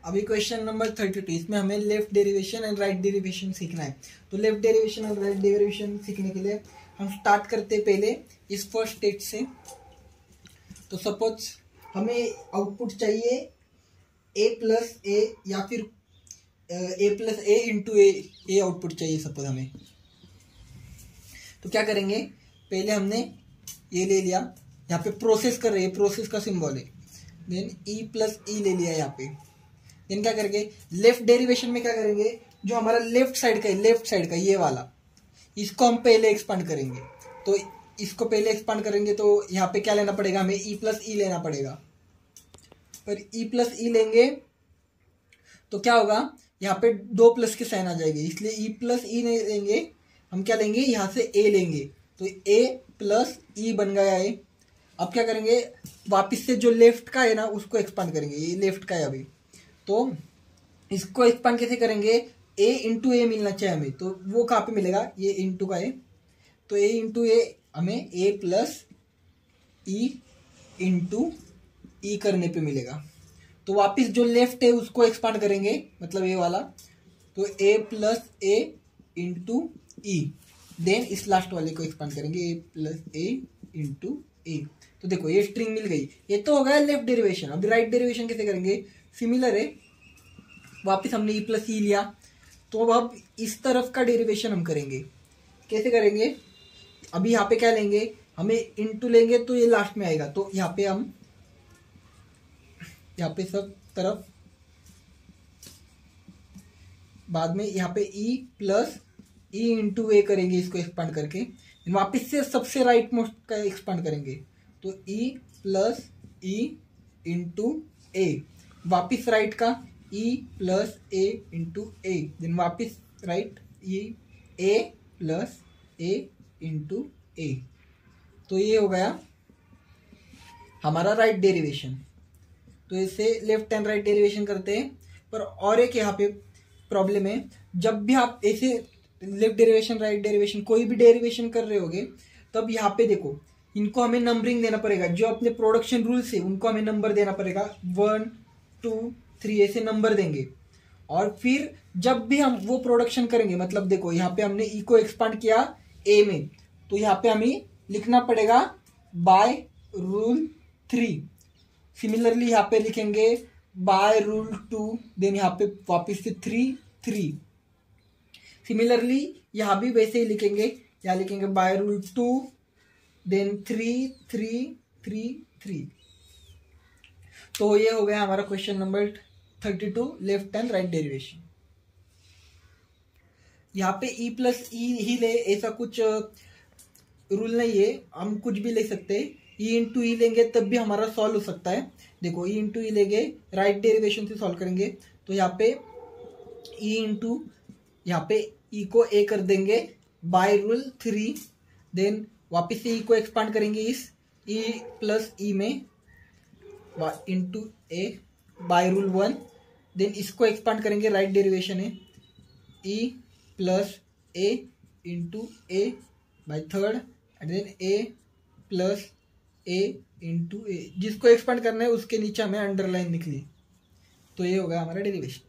अभी question number 32, इसमें हमें left derivation and right derivation सीखना है। तो लेफ्ट डेरिवेशन और राइट डेरिवेशन सीखने के लिए हम स्टार्ट करते हैं पहले इस फर्स्ट स्टेज से। तो सपोज हमें आउटपुट चाहिए ए प्लस ए या फिर A plus A into A output चाहिए सपोज हमें। तो क्या करेंगे, पहले हमने ये ले लिया, यहाँ पे प्रोसेस कर रहे हैं, प्रोसेस का सिंबल है, देन ई प्लस ई ले लिया यहाँ पे। देन क्या करेंगे, लेफ्ट डेरिवेशन में क्या करेंगे, जो हमारा लेफ्ट साइड का है, लेफ्ट साइड का ये वाला, इसको हम पहले एक्सपांड करेंगे। तो इसको पहले एक्सपांड करेंगे तो यहाँ पे क्या लेना पड़ेगा, हमें ई प्लस ई लेना पड़ेगा। पर ई प्लस ई लेंगे तो क्या होगा, यहाँ पे 2 प्लस के साइन आ जाएंगे, इसलिए ई प्लस ई नहीं लेंगे, हम क्या लेंगे, यहाँ से ए लेंगे। तो ए प्लस ई बन गया है। अब क्या करेंगे, वापस से जो लेफ्ट का है ना उसको एक्सपांड करेंगे, ये लेफ्ट का है अभी। तो इसको एक्सपांड कैसे करेंगे, ए इंटू ए मिलना चाहिए हमें, तो वो कहाँ पे मिलेगा, ये इंटू का है, तो ए इंटू ए हमें ए प्लस ई इंटू ई करने पे मिलेगा। तो वापस जो लेफ्ट है उसको एक्सपांड करेंगे, मतलब ये वाला, तो A plus A into E, then इस लास्ट वाले को एक्सपांड करेंगे, ए प्लस ए इंटू ए। तो देखो ये स्ट्रिंग मिल गई, ये तो हो गया लेफ्ट डेरिवेशन। अब राइट डेरिवेशन कैसे करेंगे, सिमिलर है, वापस हमने ई प्लस ई लिया, तो अब इस तरफ का डेरिवेशन हम करेंगे। कैसे करेंगे, अभी यहाँ पे क्या लेंगे, हमें इंटू लेंगे तो ये लास्ट में आएगा, तो यहाँ पे हम यहाँ पे सब तरफ बाद में यहाँ पे ई प्लस ई इंटू ए करेंगे, इसको एक्सपांड करके वापस से सबसे राइट मोस्ट का एक्सपांड करेंगे, तो ई प्लस ई इंटू ए, वापिस राइट का E plus A into A, then वापिस right E A plus A into A. तो ये हो गया हमारा राइट डेरिवेशन। तो इससे लेफ्ट एंड राइट डेरिवेशन करते हैं। पर और एक यहाँ पे प्रॉब्लम है, जब भी आप ऐसे लेफ्ट डेरिवेशन राइट डेरिवेशन कोई भी डेरिवेशन कर रहे होगे, तब यहाँ पे देखो इनको हमें नंबरिंग देना पड़ेगा, जो अपने प्रोडक्शन रूल्स है उनको हमें नंबर देना पड़ेगा, 1 2 3 ऐसे नंबर देंगे। और फिर जब भी हम वो प्रोडक्शन करेंगे, मतलब देखो यहाँ पे हमने ई को एक्सपांड किया ए में, तो यहाँ पे हमें लिखना पड़ेगा बाय रूल 3। सिमिलरली यहाँ पे लिखेंगे बाय रूल 2, देन यहाँ पे वापस से 3। सिमिलरली यहाँ भी वैसे ही लिखेंगे, यहाँ लिखेंगे बाय रूल 2 देन 3। तो ये हो गया हमारा question number 32, left and right derivation. यहाँ पे ई प्लस ई ही ले, ऐसा कुछ रूल नहीं है, हम कुछ भी ले सकते हैं। ई इंटू ई लेंगे तब भी हमारा सॉल्व हो सकता है। देखो ई इंटू ई लेंगे, राइट डेरिवेशन से सॉल्व करेंगे, तो यहाँ पे ई इंटू यहाँ पे ई को ए कर देंगे बाय रूल 3, देन वापस से ई को एक्सपांड करेंगे इस ई प्लस ई में into A by rule 1, then इसको एक्सपांड करेंगे, राइट डेरिवेशन है E plus A into A by 3rd, and then A plus A into A, जिसको एक्सपांड करना है उसके नीचे हमें अंडरलाइन लिख ली। तो ये हो गया हमारा डेरिवेशन।